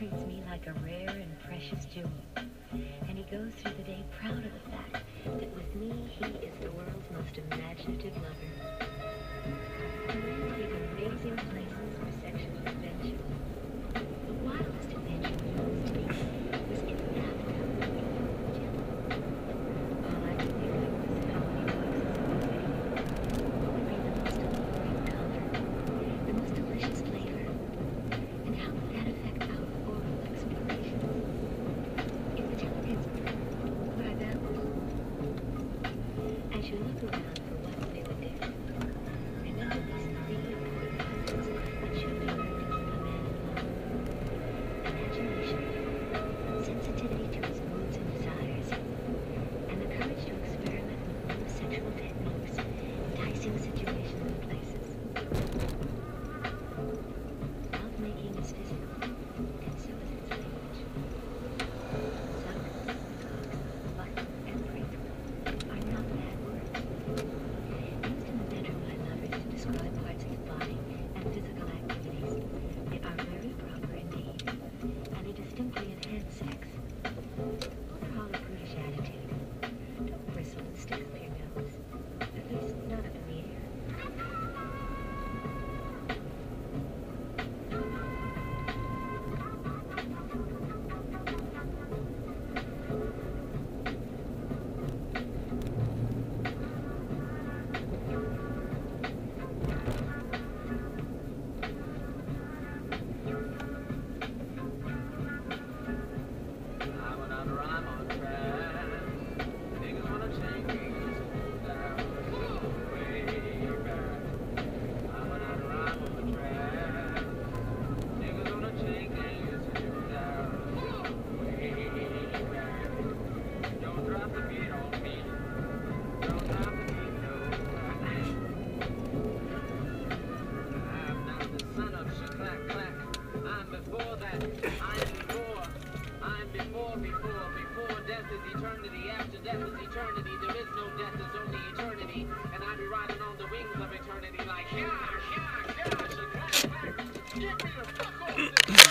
treats me like a rare and precious jewel. And he goes through the day proud of the fact that with me, he is the world's most imaginative lover. And we take amazing places for sexual adventure. The wildest adventure we used to me was in the bathtub with Jim. All I could think of was how many boxes of confetti would be the most alluring color, the most delicious flavor, and how would that affect our oral explorations? If the delegates were available, as you look around for what they would do, remember these three important factors that should be learned from a man in love: imagination, sensitivity to his moods and desires, and the courage to experiment with new sexual techniques, enticing situations and places. Love-making is physical, and so is its language. Suck, cock, butt, and prick are not bad words. Used in the bedroom by lovers to describe parts of the body and physical activities, they are very proper indeed, and they distinctly enhance sex. Overhaul a prudish attitude. Don't bristle and stick up your nose. At least not up in the air. I went on a rhyme on track. Niggas wanna change me, so down, way back. I went on a rhyme on track. Niggas wanna change me, so down, way back. Don't drop the beat on me. Don't drop the beat, no. I'm not the son of Shaklack-Clack. I'm before that. I'm before death is eternity, after death is eternity, there is no death, there's only eternity, and I be riding on the wings of eternity like, yeah, Shaklack-Clack, get me the fuck off this